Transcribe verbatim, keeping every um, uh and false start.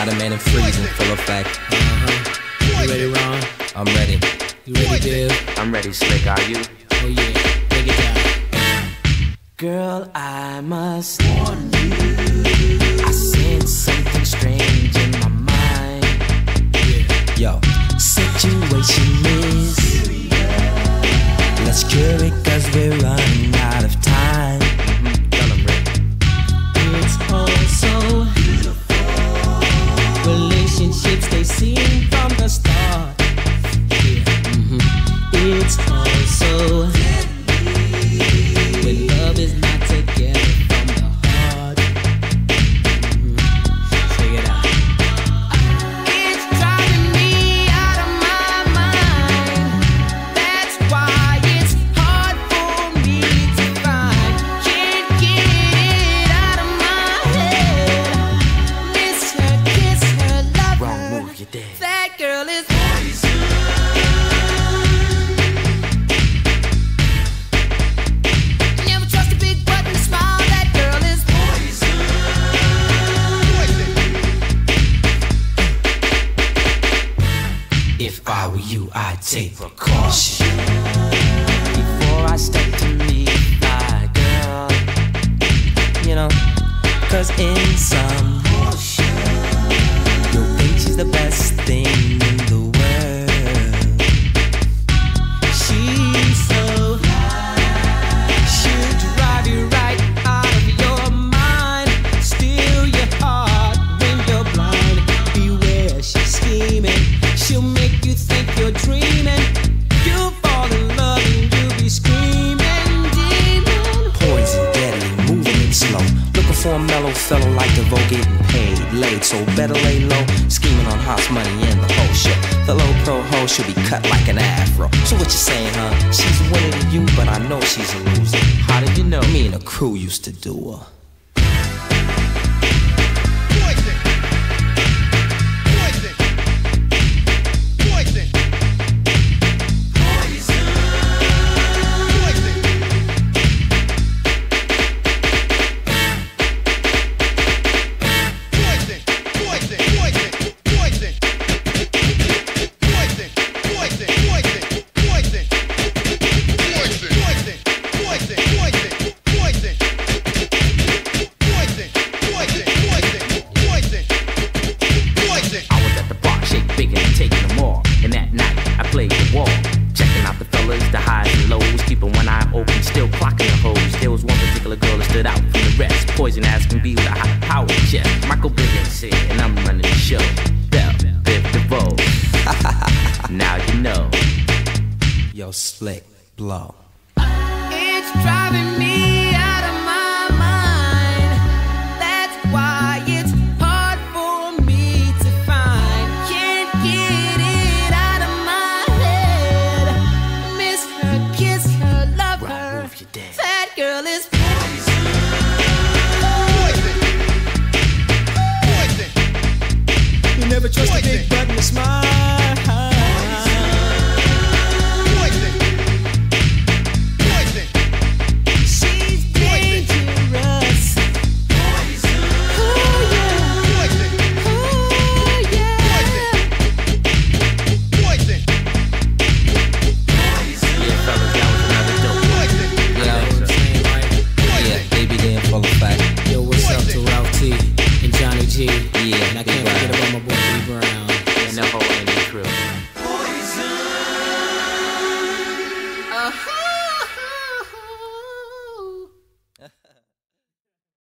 Spider-Man and Freeze in full effect. Uh-huh. You ready, Ron? I'm ready. You ready, Bill? I'm ready, Slick, are you? Oh yeah, take it down. Girl, I must warn you, I sense something strange in my mind. Yo, Situation is serious. let's cure it cause we're running out of time. Mm-hmm. Tell 'em, Rick. It's all so beautiful. Relationships they seem from the start. Yeah. Mm-hmm. It's all so deadly when love is not together from the heart. Mm-hmm. Check it out. It's driving me out of my mind. That's why it's hard for me to find. Can't get it out of my head. Miss her, kiss her, love Wrong her. move, you're dead. That girl is never trust a big button to smile. That girl is If I were you, I'd take precaution. Before I step to meet my girl, You know, cause in some you'll think she's the best thing in the world. She's so she'll drive you right out of your mind, steal your heart when you're blind. Beware, she's scheming. She'll make you think you're dreaming. You'll fall in love and you'll be screaming, demon. Poison, deadly, moving it slow. Looking for a mellow fellow like DeVoe, getting paid, laid, so better lay low. Scheming on house money and the whole show. The low pro hoe should be cut like an afro. So what you saying, huh? She's a winner to you, but I know she's a loser. how did you know? Me and the crew used to do her. I was at the bar, shake big and taking them all. And that night, I played the wall. Checking out the fellas, the highs and lows. Keeping one eye open, still clocking the hoes. There was one particular girl that stood out from the rest. Poison as can be with a high power chest. Michael Bivins here, and I'm running the show. Bell, Biv DeVoe. Now you know. Yo, Slick, blow. It's driving me out of my mind. That's why it's hard for me to find. Can't get it out of my head. Miss her, kiss her, love Wrong her. move, you're dead. That girl is You never trust a big button to smile. She's dangerous. oh yeah, oh Yeah, fellas, that was another dope. You know what I'm saying, right? Yeah, baby, they in full effect. Yo, what's up to Ralph T and Johnny G? Yeah, And I Big can't forget Brown. about my boy B Brown. And the whole Andy crew.